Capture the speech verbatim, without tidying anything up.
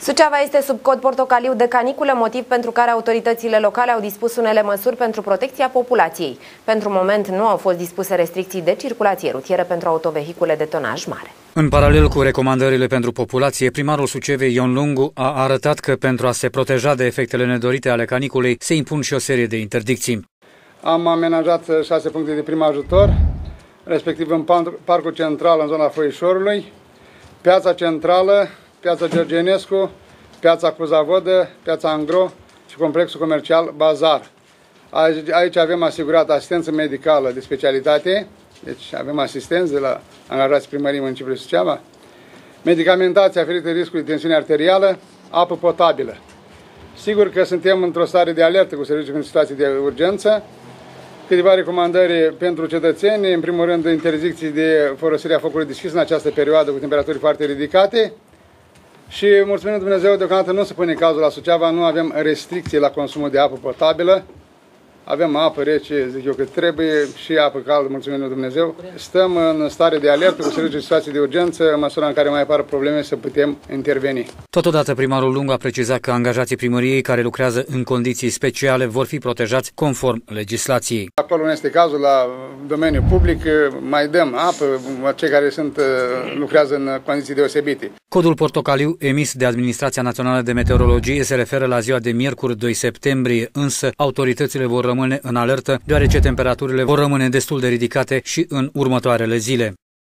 Suceava este sub cod portocaliu de caniculă, motiv pentru care autoritățile locale au dispus unele măsuri pentru protecția populației. Pentru moment nu au fost dispuse restricții de circulație rutieră pentru autovehicule de tonaj mare. În paralel cu recomandările pentru populație, primarul Sucevei, Ion Lungu, a arătat că pentru a se proteja de efectele nedorite ale caniculei se impun și o serie de interdicții. Am amenajat șase puncte de prim ajutor, respectiv în Parcul Central, în zona Foișorului, Piața Centrală, Piața Georgenescu, Piața Cuzavodă, Piața Angro și Complexul Comercial Bazar. Aici avem asigurat asistență medicală de specialitate, deci avem asistenți de la angajați primării municipiului Suceava, medicamentație aferită riscului de tensiune arterială, apă potabilă. Sigur că suntem într-o stare de alertă cu serviciul în situații de urgență, câteva recomandări pentru cetățeni, în primul rând interdicții de folosirea focului deschis în această perioadă cu temperaturi foarte ridicate și, mulțumim Dumnezeu, deocamdată nu se pune cazul la Suceava, nu avem restricții la consumul de apă potabilă. Avem apă rece, zic eu, că trebuie, și apă caldă, mulțumim Dumnezeu. Stăm în stare de alertă cu serviciul de situații de urgență, în măsura în care mai apar probleme să putem interveni. Totodată, primarul Lungu a precizat că angajații primăriei care lucrează în condiții speciale vor fi protejați conform legislației. Acolo nu este cazul, la domeniul public mai dăm apă cei care sunt, lucrează în condiții deosebite. Codul portocaliu emis de Administrația Națională de Meteorologie se referă la ziua de miercuri doi septembrie, însă autoritățile vor rămâne în alertă, deoarece temperaturile vor rămâne destul de ridicate și în următoarele zile.